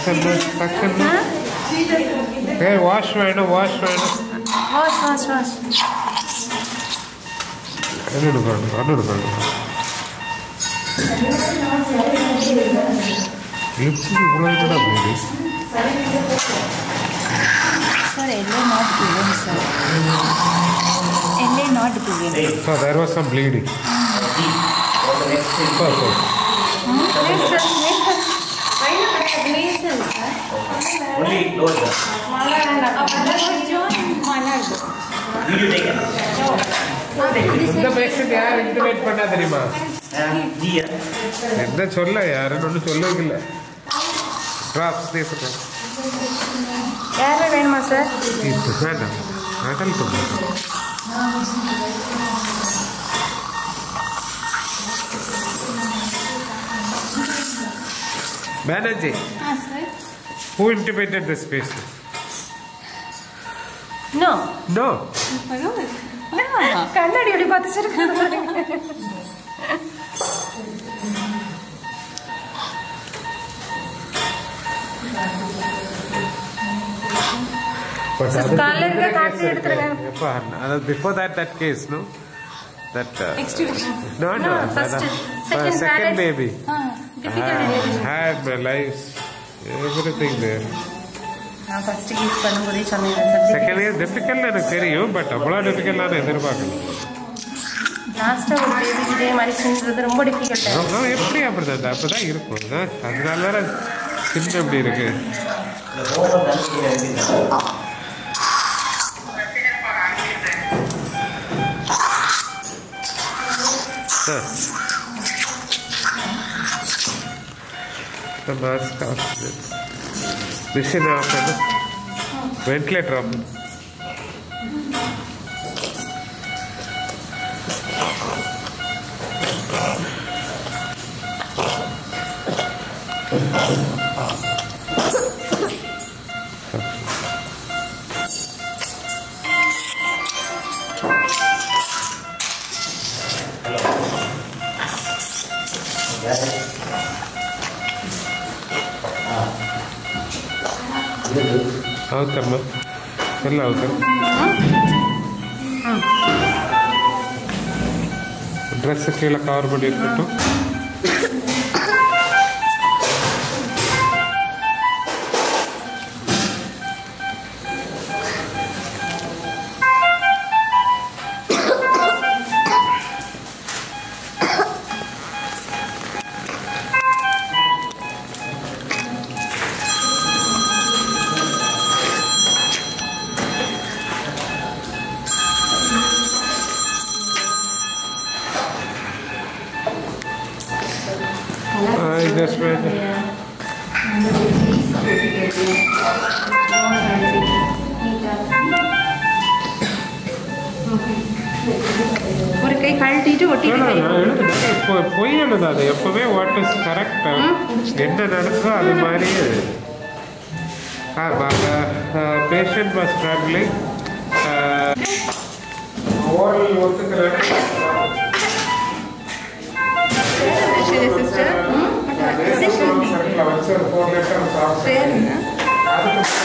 Hey, wash வேணும். Wash. அன்னுடு lips இவ்வளவு கூட bleeding. Sir, LA not given. So there was some bleeding. Only closer. இந்த patient யார் intimate பண்ணா தெரியுமா? என்ன சொல்ல யாருன்னு ஒன்றும் சொல்லல. ட்ராப்ஸ் தேசம் யாரே வேணுமா சார்? இது வேண்டாம். அடல் பண்ணு. Manager. Sir. Who intubated this patient? No. No. கண்ணாடி எப்படி பார்த்து sir? Before that case, no? That no. Second baby. Had my life, everything there. First case பண்ணும்போதே சொன்னேன். Second year difficult எனக்கு தெரியும், but அவ்வளவு difficult நான் எதிர்பார்க்கல. லாஸ்டா ஒரு பேபி இதே மாதிரி செஞ்சது ரொம்ப டிஃபிகல்ட். எப்படி அப்படிதான் இருக்கும். அதனால வேற சின்ன எப்படி இருக்கு. The mask off. Machine off. Ventilator off. అవుతామ్మా ఎలా అవుతారు డ్రెస్ కీழ కవర్ பண்ணி இருக்கட்டும் Just wait. ஒரு கை கழட்டிட்டு ஒட்டிட்டு போய் எழுதாது எப்பவுமே வாட் இஸ் கரெக்ட் என்ன நடக்குதோ அது மாதிரியே பேஷண்ட் வாஸ் ட்ராவலிங் ஓரல் ஒத்துக்கிறேன் சிஸ்டர்